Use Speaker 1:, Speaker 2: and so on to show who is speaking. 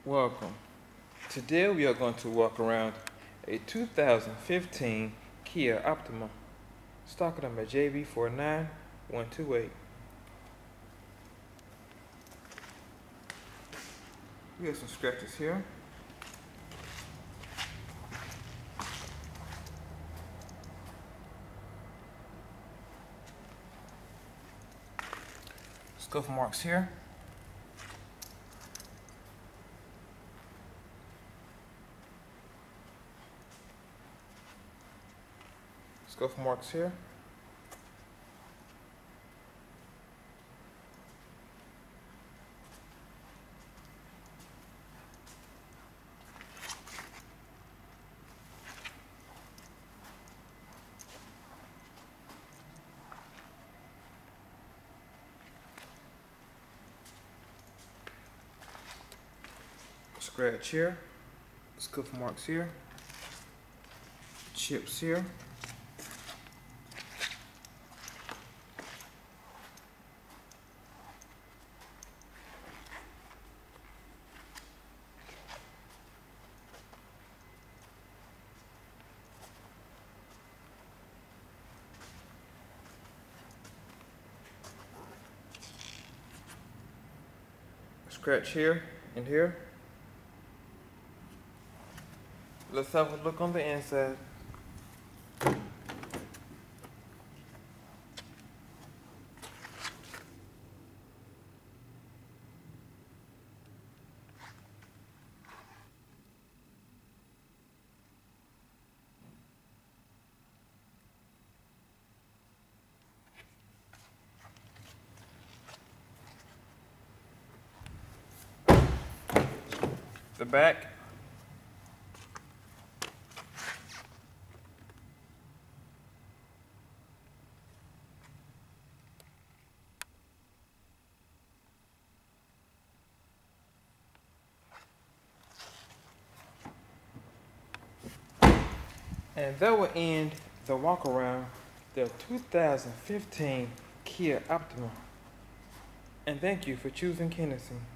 Speaker 1: Welcome. Today we are going to walk around a 2015 Kia Optima, stock number JB49128. We have some scratches here. Scuff marks here. Scuff marks here. Scratch here. Scuff marks here. Chips here. Scratch here and here. Let's have a look on the inside. The back. And that will end the walk around the 2015 Kia Optima. And thank you for choosing Kinnison.